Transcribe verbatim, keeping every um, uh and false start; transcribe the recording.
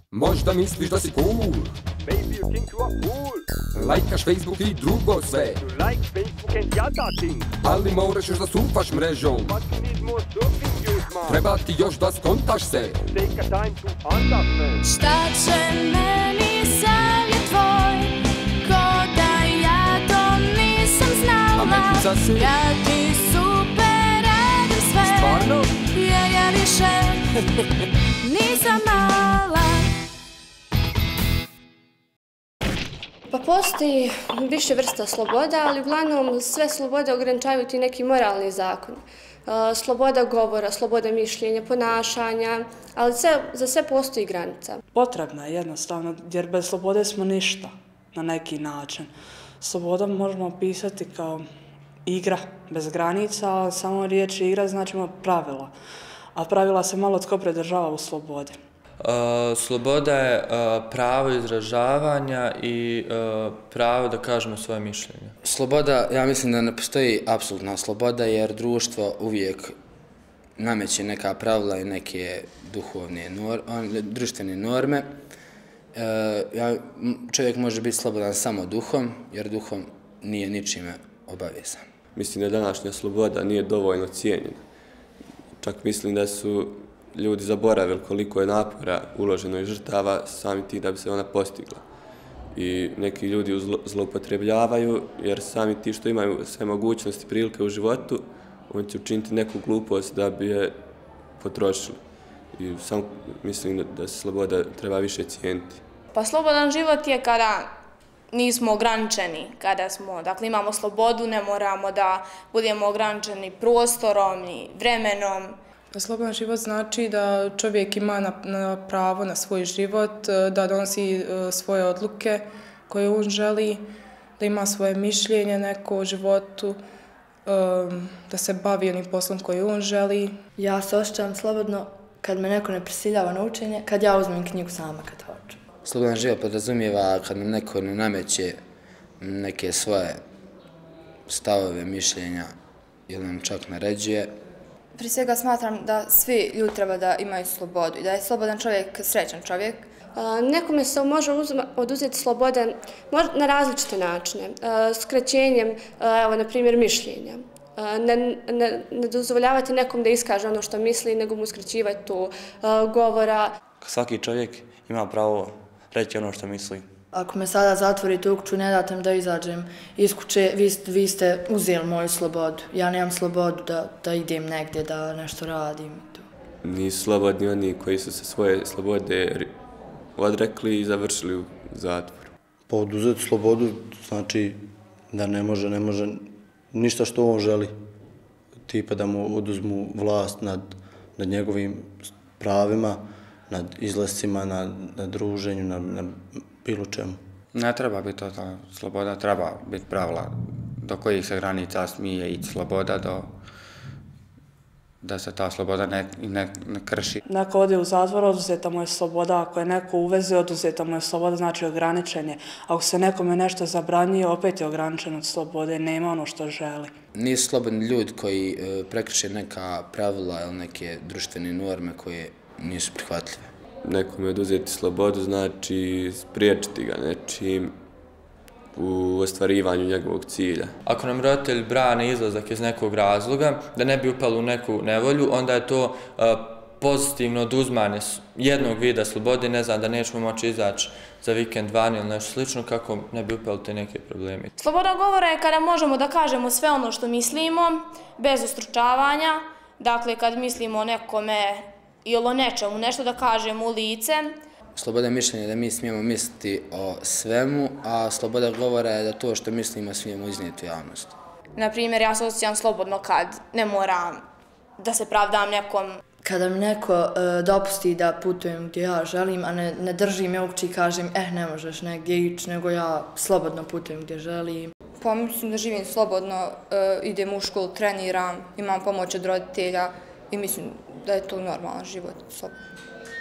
Možda misliš da si cool, Maybe you think you are cool. lajkaš Facebook i drugo sve, You like Facebook and the other thing. ali moraš još da surfaš mrežom. But you need more surfing views, man. Treba ti još da skontaš se. Take a time to understand. Šta će meni savjet tvoj, ko da ja to nisam znala. Pametnica si. Ja ti super radim sve, Stvarno? jer ja više nisam mala. Pa postoji više vrsta sloboda, ali uglavnom sve slobode ograničavaju ti neki moralni zakon. Sloboda govora, sloboda mišljenja, ponašanja, ali sve, za sve postoji granica. Potrebna je jednostavno, jer bez slobode smo ništa na neki način. Sloboda možemo opisati kao igra bez granica, a samo riječ igra značimo pravila. A pravila se malo tko pridržava u slobodi. Uh, sloboda je uh, pravo izražavanja i uh, pravo da kažemo svoje mišljenje. Sloboda, ja mislim da ne postoji apsolutna sloboda jer društvo uvijek nameće neka pravila i neke duhovne nor, društvene norme. Uh, ja, čovjek može biti slobodan samo duhom jer duhom nije ničime obavezan. Mislim da današnja sloboda nije dovoljno cijenjena. Čak mislim da su ljudi zaboravili koliko je napora uloženo i žrtava sami ti da bi se ona postigla. I neki ljudi ju zloupotrebljavaju jer sami ti što imaju sve mogućnosti i prilike u životu, oni će učiniti neku glupost da bi je potrošili. I sam mislim da se sloboda treba više cijeniti. Pa slobodan život je kada nismo ograničeni, kada smo, dakle imamo slobodu, ne moramo da budemo ograničeni prostorom i vremenom. Slobodan život znači da čovjek ima na, na pravo na svoj život, da donosi uh, svoje odluke koje on želi, da ima svoje mišljenje neko o životu, um, da se bavi onim poslom koji on želi. Ja se osjećam slobodno kad me neko ne prisiljava na učenje, kad ja uzmem knjigu sama kad hoću. Slobodan život podrazumijeva kad nam neko ne nameće neke svoje stavove, mišljenja ili nam čak naređuje. Prije svega smatram da svi ljudi treba da imaju slobodu i da je slobodan čovjek srećan čovjek. Nekome se može oduzeti sloboda na različite načine. Skraćenjem, evo, na primjer, mišljenja. Ne, ne, ne dozvoljavati nekom da iskaže ono što misli, nego mu skraćivati tu govora. Svaki čovjek ima pravo reći ono što misli. Ako me sada zatvorite u kuću, ne date mi da izađem iz kuće, vi, vi ste uzeli moju slobodu. Ja nemam slobodu da, da idem negdje, da nešto radim. Nisu slobodni oni koji su se svoje slobode odrekli i završili u zatvoru. Pa oduzeti slobodu znači da ne može, ne može ništa što on želi. Tipa da mu oduzmu vlast nad, nad njegovim pravima, nad izlascima, nad, nad druženju, nad, nad bilo čemu. Ne treba biti totalna sloboda, treba biti pravila do kojih se granica smije ići sloboda, do, da se ta sloboda ne, ne, ne krši. Neko ode u zatvor, oduzeta mu je sloboda, ako je neko uveze, oduzeta mu je sloboda, znači ograničenje. Ako se nekome nešto zabranjuje, opet je ograničen od slobode, nema ono što želi. Nisu slobodni ljudi koji e, prekrše neka pravila ili neke društvene norme koje nisu prihvatljive. Nekome oduzeti slobodu znači spriječiti ga nečim u ostvarivanju njegovog cilja. Ako nam roditelj brane izlazak iz nekog razloga, da ne bi upali u neku nevolju, onda je to uh, pozitivno oduzmanje jednog vida slobode, ne znam, da nećemo moći izaći za vikend vani ili nešto slično, kako ne bi upali te neke probleme. Sloboda govora je kada možemo da kažemo sve ono što mislimo, bez ustručavanja, dakle kad mislimo o nekome ili o nečemu, nešto da kažemo u lice. Sloboda mišljenja je da mi smijemo misliti o svemu, a sloboda govora je da to što mislimo smijemo iznijeti u javnost. Naprimjer, ja se osjećam slobodno kad ne moram da se pravdam nekom. Kada mi neko uh, dopusti da putujem gdje ja želim, a ne, ne drži me u kući i kažem eh, ne možeš negdje ići, nego ja slobodno putujem gdje želim. Pa mislim da živim slobodno, uh, idem u školu, treniram, imam pomoć od roditelja i mislim da je to normalan život slobodno.